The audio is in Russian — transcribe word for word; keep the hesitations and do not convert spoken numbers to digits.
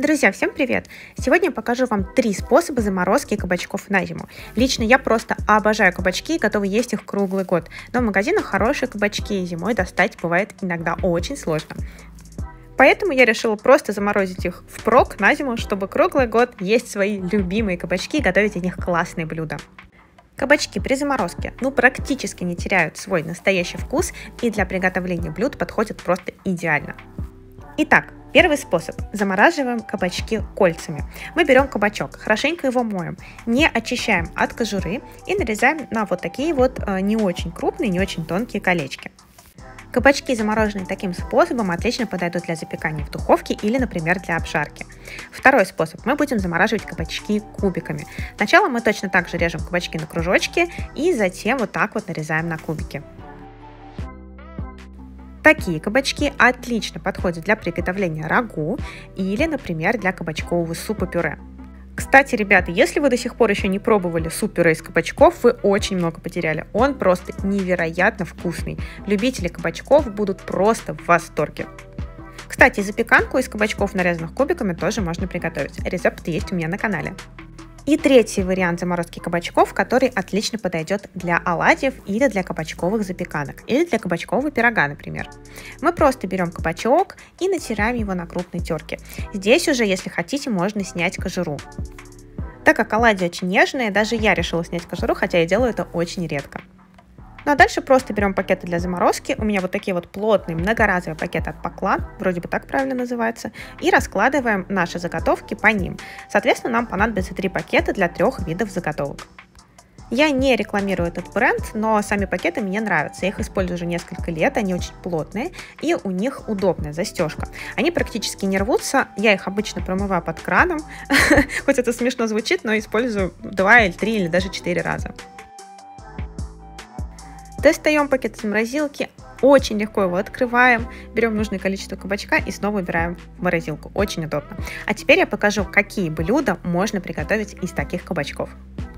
Друзья, всем привет! Сегодня я покажу вам три способа заморозки кабачков на зиму. Лично я просто обожаю кабачки и готова есть их круглый год. Но в магазинах хорошие кабачки зимой достать бывает иногда очень сложно. Поэтому я решила просто заморозить их впрок на зиму, чтобы круглый год есть свои любимые кабачки и готовить из них классные блюда. Кабачки при заморозке ну практически не теряют свой настоящий вкус и для приготовления блюд подходят просто идеально. Итак, первый способ. Замораживаем кабачки кольцами. Мы берем кабачок, хорошенько его моем, не очищаем от кожуры и нарезаем на вот такие вот не очень крупные, не очень тонкие колечки. Кабачки, замороженные таким способом, отлично подойдут для запекания в духовке или, например, для обжарки. Второй способ. Мы будем замораживать кабачки кубиками. Сначала мы точно так же режем кабачки на кружочки и затем вот так вот нарезаем на кубики. Такие кабачки отлично подходят для приготовления рагу или, например, для кабачкового супа-пюре. Кстати, ребята, если вы до сих пор еще не пробовали суп-пюре из кабачков, вы очень много потеряли. Он просто невероятно вкусный. Любители кабачков будут просто в восторге. Кстати, запеканку из кабачков, нарезанных кубиками, тоже можно приготовить. Рецепт есть у меня на канале. И третий вариант заморозки кабачков, который отлично подойдет для оладьев или для кабачковых запеканок, или для кабачкового пирога, например. Мы просто берем кабачок и натираем его на крупной терке. Здесь уже, если хотите, можно снять кожуру. Так как оладьи очень нежные, даже я решила снять кожуру, хотя я делаю это очень редко. Ну а дальше просто берем пакеты для заморозки, у меня вот такие вот плотные многоразовые пакеты от Поклан, вроде бы так правильно называется, и раскладываем наши заготовки по ним. Соответственно, нам понадобится три пакета для трех видов заготовок. Я не рекламирую этот бренд, но сами пакеты мне нравятся, я их использую уже несколько лет, они очень плотные и у них удобная застежка. Они практически не рвутся, я их обычно промываю под краном, хоть это смешно звучит, но использую два или три или даже четыре раза. Достаем пакет из морозилки, очень легко его открываем, берем нужное количество кабачка и снова убираем в морозилку. Очень удобно. А теперь я покажу, какие блюда можно приготовить из таких кабачков.